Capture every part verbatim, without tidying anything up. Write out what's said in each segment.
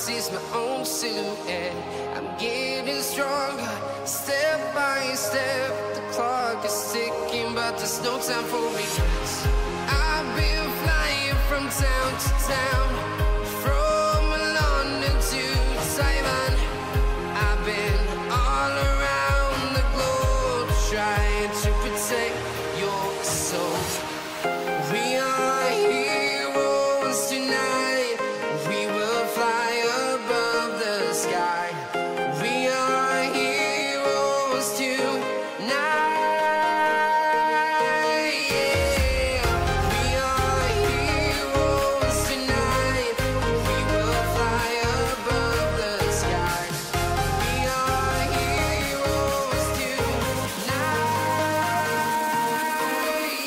see's my own silhouette. I'm getting stronger, step by step. The clock is ticking, but there's no time for regrets. I've been flying from town to town, from London to Taiwan. I've been all around the globe, trying to protect your soul. We are heroes tonight. We will fly above the sky. We are heroes tonight. Yeah. We are heroes tonight. We will fly above the sky. We are heroes tonight.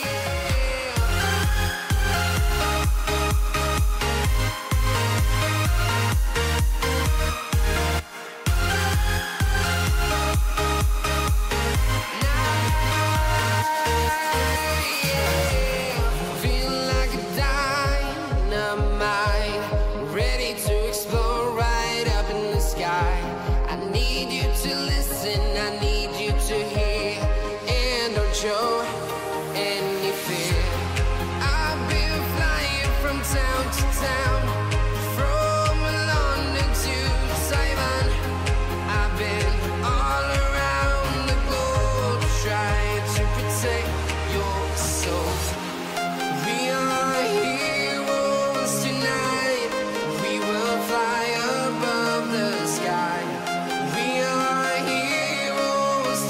Feel like a dynamite, ready to explode right up in the sky. I need you to listen, I need you to hear, and don't show any fear. I've been flying from town to town, from London to Taiwan. I've been all around the globe, trying to protect your soul. We are heroes tonight. We will fly above the sky. We are heroes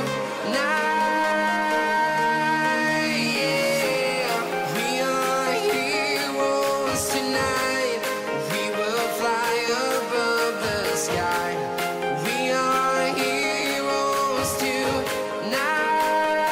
tonight. Yeah. We are heroes tonight. We will fly above the sky. We are heroes tonight.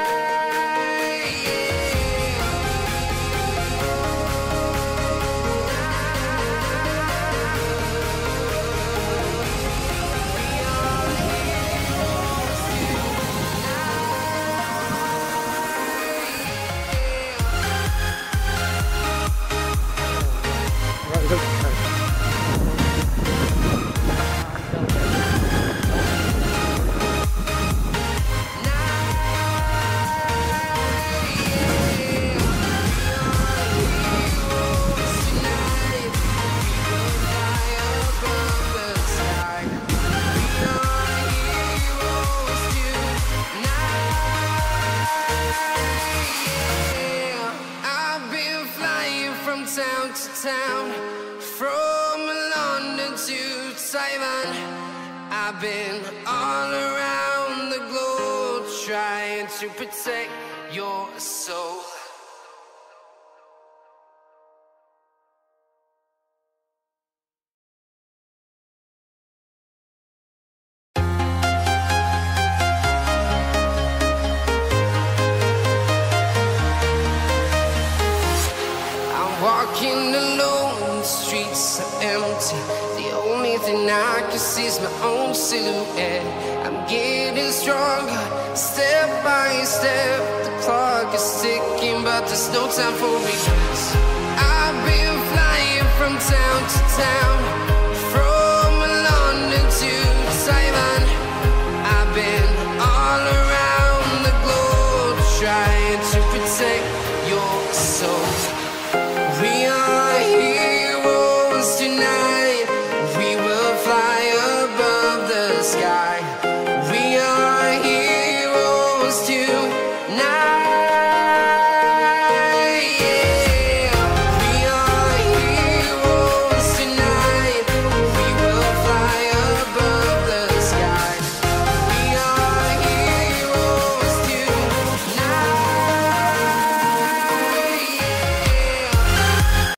I've been flying from town to town, from London to Taiwan. I've been all around the globe, trying to protect your soul. I'm walking alone, the streets are empty. The only thing I can see is my own silhouette. I'm getting stronger, step by step. The clock is ticking, but there's no time for regrets. I've been flying from town to town, from London to Taiwan. I've been all around the globe, trying to protect your soul. We are heroes tonight. We will fly above the sky. We are heroes tonight.